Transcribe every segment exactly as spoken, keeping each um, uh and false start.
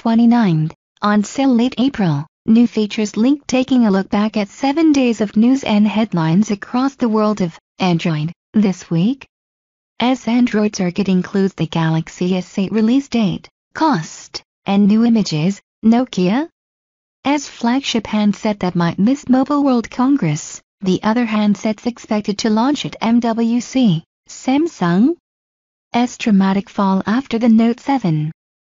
twenty-ninth, on sale late April. New features link taking a look back at seven days of news and headlines across the world of Android this week. As Android Circuit includes the Galaxy S eight release date, cost, and new images. Nokia as flagship handset that might miss Mobile World Congress. The other handsets expected to launch at M W C. Samsung's dramatic fall after the Note seven.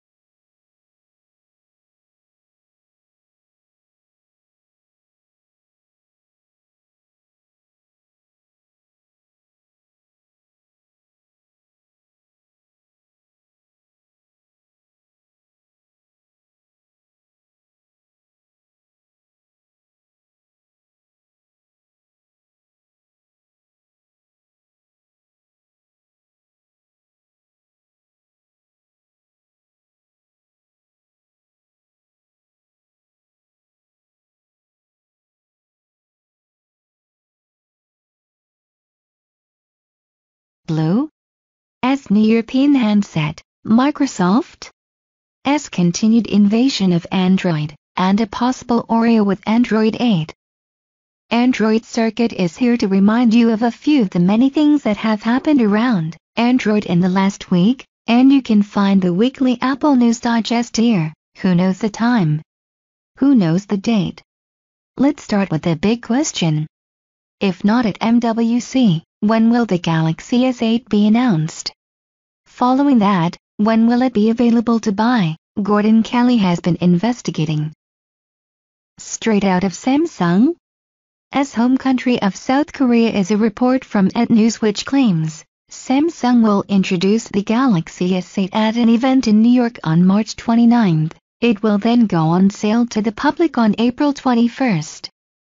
Blue as new European handset. Microsoft's continued invasion of Android, and a possible Oreo with Android eight. Android Circuit is here to remind you of a few of the many things that have happened around Android in the last week, and you can find the weekly Apple News Digest here. Who knows the time? Who knows the date? Let's start with the big question. If not at M W C, when will the Galaxy S eight be announced? Following that, when will it be available to buy? Gordon Kelly has been investigating. Straight out of Samsung's home country of South Korea is a report from E T News which claims Samsung will introduce the Galaxy S eight at an event in New York on March twenty-ninth. It will then go on sale to the public on April twenty-first.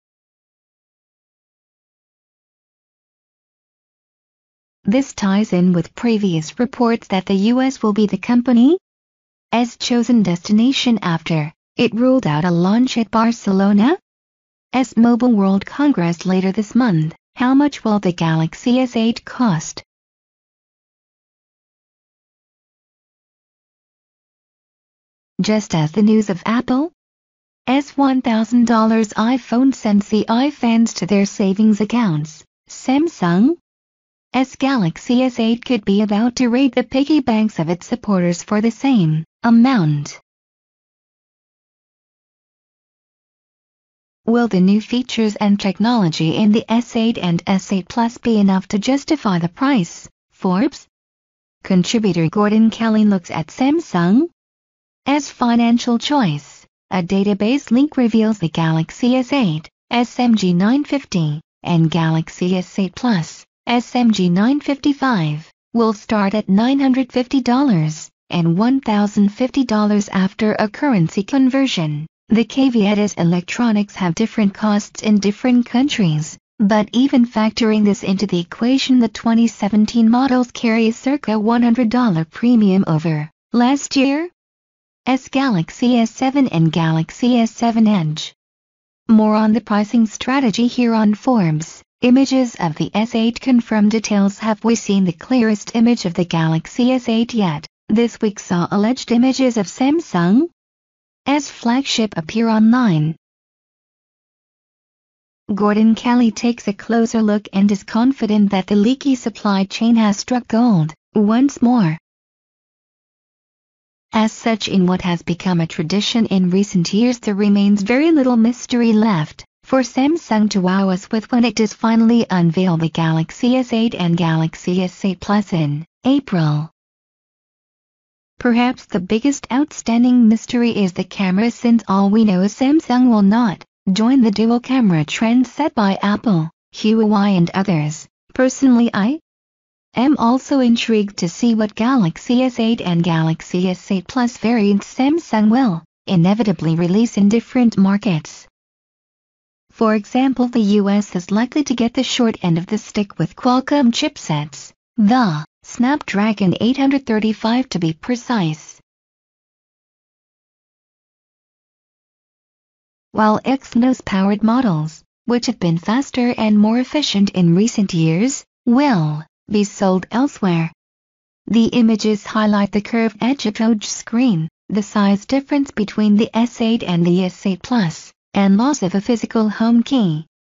This ties in with previous reports that the U S will be the company's chosen destination after it ruled out a launch at Barcelona's Mobile World Congress later this month. How much will the Galaxy S eight cost? Just as the news of Apple's one thousand dollar iPhone sends the iFans to their savings accounts, Samsung Galaxy S eight could be about to raid the piggy banks of its supporters for the same amount. Will the new features and technology in the S eight and S eight Plus be enough to justify the price? Forbes contributor Gordon Kelly looks at Samsung's financial choice. A database link reveals the Galaxy S eight, S M G nine fifty, and Galaxy S eight Plus, S M G nine fifty-five, will start at nine hundred fifty dollars and one thousand fifty dollars after a currency conversion. The caveat is electronics have different costs in different countries, but even factoring this into the equation, the twenty seventeen models carry a circa one hundred dollars premium over last year's Galaxy S seven and Galaxy S seven Edge. More on the pricing strategy here on Forbes. Images of the S eight confirm details. Have we seen the clearest image of the Galaxy S eight yet? This week saw alleged images of Samsung's flagship appear online. Gordon Kelly takes a closer look and is confident that the leaky supply chain has struck gold once more. As such, in what has become a tradition in recent years, there remains very little mystery left for Samsung to wow us with when it does finally unveil the Galaxy S eight and Galaxy S eight Plus in April. Perhaps the biggest outstanding mystery is the camera, since all we know is Samsung will not join the dual camera trend set by Apple, Huawei and others. Personally, I am also intrigued to see what Galaxy S eight and Galaxy S eight Plus variants Samsung will inevitably release in different markets. For example, the U S is likely to get the short end of the stick with Qualcomm chipsets, the Snapdragon eight thirty-five to be precise. While Exynos-powered models, which have been faster and more efficient in recent years, will be sold elsewhere. The images highlight the curved edge touch screen, the size difference between the S eight and the S eight Plus, and loss of a physical home key.